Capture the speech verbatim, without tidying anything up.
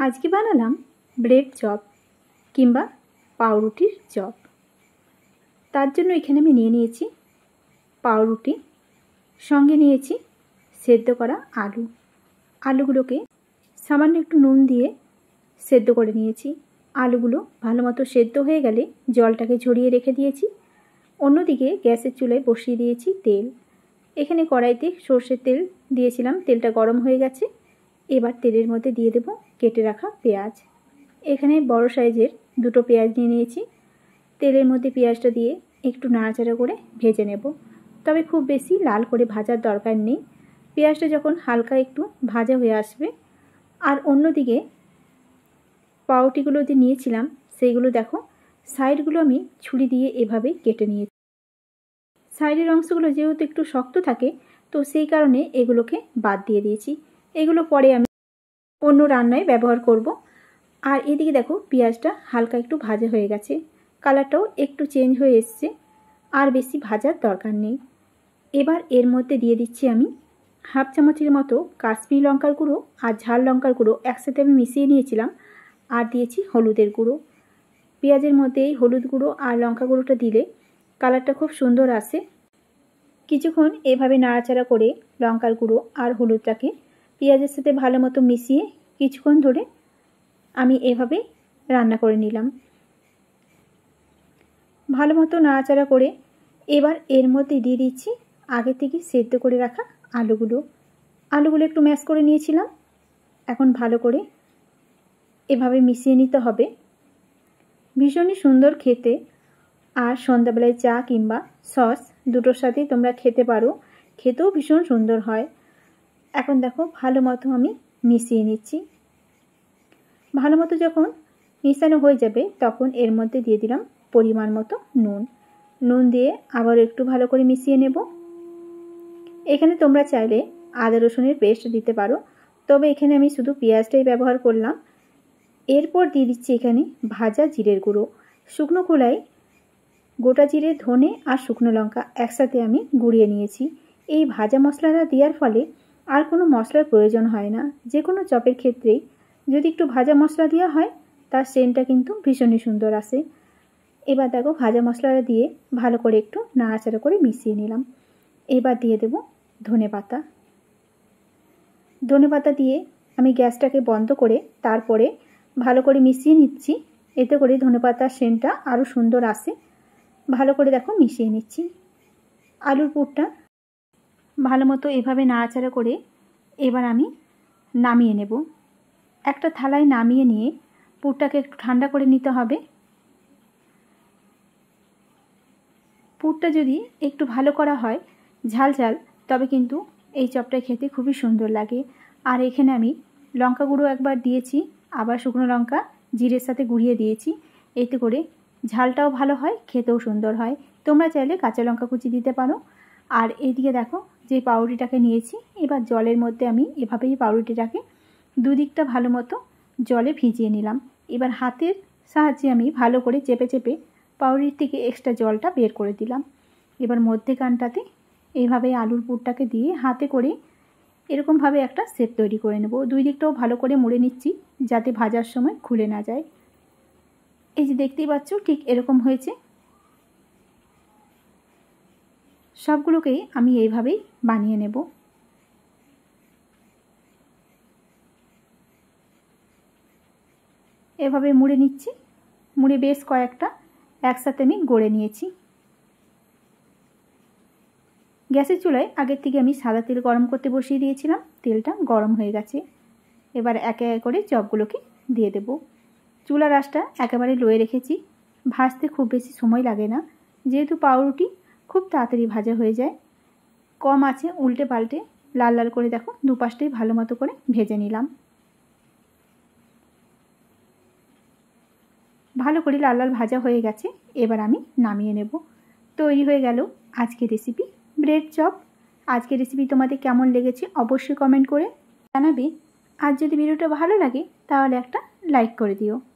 আজকে বানালাম bread chop কিংবা পাউরুটির চপ। তার জন্য এখানে আমি নিয়ে নিয়েছি পাউরুটি, সঙ্গে নিয়েছি সেদ্ধ করা আলু। আলুগুলোকে সামান্য একটু নুন দিয়ে সেদ্ধ করে নিয়েছি। আলুগুলো ভালো মতো সেদ্ধ হয়ে গেলে জলটাকে ঝরিয়ে রেখে দিয়েছি। অন্যদিকে গ্যাসের চুলায় বসিয়ে দিয়েছি তেল। এখানে কড়াইতে সর্ষের তেল দিয়েছিলাম, তেলটা গরম হয়ে গেছে। এবার তেলের মধ্যে দিয়ে দেব কেটে রাখা পেঁয়াজ। এখানে বড় সাইজের দুটো পেঁয়াজ নিয়ে নিয়েছি। তেলের মধ্যে পেঁয়াজটা দিয়ে একটু নাড়াচাড়া করে ভেজে নেব, তবে খুব বেশি লাল করে ভাজার দরকার নেই। পেঁয়াজটা যখন হালকা একটু ভাজা হয়ে আসবে, আর অন্যদিকে পাউরুটিগুলো যে নিয়েছিলাম সেইগুলো দেখো সাইডগুলো আমি ছুরি দিয়ে এভাবে কেটে নিয়েছি। সাইডের অংশগুলো যেহেতু একটু শক্ত থাকে, তো সেই কারণে এগুলোকে বাদ দিয়ে দিয়েছি। এগুলো পরে আমি অন্য রান্নায় ব্যবহার করব। আর এদিকে দেখো পেঁয়াজটা হালকা একটু ভাজা হয়ে গেছে, কালারটাও একটু চেঞ্জ হয়ে এসছে, আর বেশি ভাজার দরকার নেই। এবার এর মধ্যে দিয়ে দিচ্ছি আমি হাফ চামচের মতো কাশ্মীরি লঙ্কার গুঁড়ো আর ঝাল লঙ্কার গুঁড়ো একসাথে আমি মিশিয়ে নিয়েছিলাম, আর দিয়েছি হলুদের গুঁড়ো। পেঁয়াজের মধ্যে এই হলুদ গুঁড়ো আর লঙ্কা গুঁড়োটা দিলে কালারটা খুব সুন্দর আসে। কিছুক্ষণ এভাবে নাড়াচাড়া করে লঙ্কার গুঁড়ো আর হলুদটাকে পেঁয়াজের সাথে ভালো মতো মিশিয়ে কিছুক্ষণ ধরে আমি এভাবে রান্না করে নিলাম। ভালো মতো নাড়াচাড়া করে এবার এর মধ্যে দিয়ে দিচ্ছি আগে থেকে সেদ্ধ করে রাখা আলুগুলো। আলুগুলো একটু ম্যাশ করে নিয়েছিলাম। এখন ভালো করে এভাবে মিশিয়ে নিতে হবে। ভীষণই সুন্দর খেতে, আর সন্ধ্যাবেলায় চা কিংবা সস দুটোর সাথেই তোমরা খেতে পারো, খেতেও ভীষণ সুন্দর হয়। এখন দেখো ভালো মতো আমি মিশিয়ে নিচ্ছি। ভালো মতো যখন মিশানো হয়ে যাবে তখন এর মধ্যে দিয়ে দিলাম পরিমাণ মতো নুন। নুন দিয়ে আবার একটু ভালো করে মিশিয়ে নেব। এখানে তোমরা চাইলে আদা রসুনের পেস্ট দিতে পারো, তবে এখানে আমি শুধু পেঁয়াজটাই ব্যবহার করলাম। এরপর দিয়ে দিচ্ছি এখানে ভাজা জিরের গুঁড়ো। শুকনো খোলায় গোটা জিরে, ধনে আর শুকনো লঙ্কা একসাথে আমি গুঁড়িয়ে নিয়েছি। এই ভাজা মশলাটা দেওয়ার ফলে আর কোনো মশলার প্রয়োজন হয় না। যে কোনো চপের ক্ষেত্রেই যদি একটু ভাজা মশলা দেওয়া হয় তার সেন্টটা কিন্তু ভীষণই সুন্দর আসে। এবার দেখো ভাজা মশলাটা দিয়ে ভালো করে একটু নাড়াচাড়া করে মিশিয়ে নিলাম। এবার দিয়ে দেব ধনে পাতা। ধনে পাতা দিয়ে আমি গ্যাসটাকে বন্ধ করে তারপরে ভালো করে মিশিয়ে নিচ্ছি। এতে করে ধনে পাতার সেন্টটা আরও সুন্দর আসে। ভালো করে দেখো মিশিয়ে নিচ্ছি। আলুর পুরটা ভালো মতো এভাবে নাড়াচাড়া করে এবার আমি নামিয়ে নেব। একটা থালায় নামিয়ে নিয়ে পুরটাকে একটু ঠান্ডা করে নিতে হবে। পুরটা যদি একটু ভালো করা হয় ঝাল ঝাল, তবে কিন্তু এই চপটা খেতে খুবই সুন্দর লাগে। আর এখানে আমি লঙ্কা গুঁড়ো একবার দিয়েছি, আবার শুকনো লঙ্কা জিরের সাথে গুঁড়িয়ে দিয়েছি। এতে করে ঝালটাও ভালো হয়, খেতেও সুন্দর হয়। তোমরা চাইলে কাঁচা লঙ্কা কুচি দিতে পারো। আর এইদিকে দেখো যে পাউরুটিটাকে নিয়েছি, এবার জলের মধ্যে আমি এভাবেই পাউরুটিটাকে দুদিকটা ভালো মতো জলে ভিজিয়ে নিলাম। এবার হাতের সাহায্যে আমি ভালো করে চেপে চেপে পাউরুটির থেকে এক্সট্রা জলটা বের করে দিলাম। এবার মধ্যেখানটাতে এইভাবে আলুর পুরটাকে দিয়ে হাতে করে এরকমভাবে একটা শেপ তৈরি করে নেব। দুই দিকটাও ভালো করে মুড়ে নিচ্ছি যাতে ভাজার সময় খুলে না যায়। এই যে দেখতেই পাচ্ছ ঠিক এরকম হয়েছে। সবগুলোকেই আমি এইভাবেই বানিয়ে নেব। এভাবে মুড়ে নিচ্ছি। মুড়ে বেশ কয়েকটা একসাথে আমি গড়ে নিয়েছি। গ্যাসের চুলায় আগের থেকে আমি সাদা তেল গরম করতে বসিয়ে দিয়েছিলাম। তেলটা গরম হয়ে গেছে। এবার একে একে করে চপগুলোকে দিয়ে দেব। চুলার আঁচটা একেবারে লোয়ে রেখেছি। ভাজতে খুব বেশি সময় লাগে না, যেহেতু পাউরুটি খুব তাড়াতাড়ি ভাজা হয়ে যায়। কম আছে উল্টে পাল্টে লাল লাল করে দেখো দুপাশটাই ভালো মতো করে ভেজে নিলাম। ভালো করে লাল লাল ভাজা হয়ে গেছে। এবার আমি নামিয়ে নেব। তৈরি হয়ে গেল আজকের রেসিপি ব্রেড চপ। আজকের রেসিপি তোমাদের কেমন লেগেছে অবশ্যই কমেন্ট করে জানাবে। আর যদি ভিডিওটা ভালো লাগে তাহলে একটা লাইক করে দিও।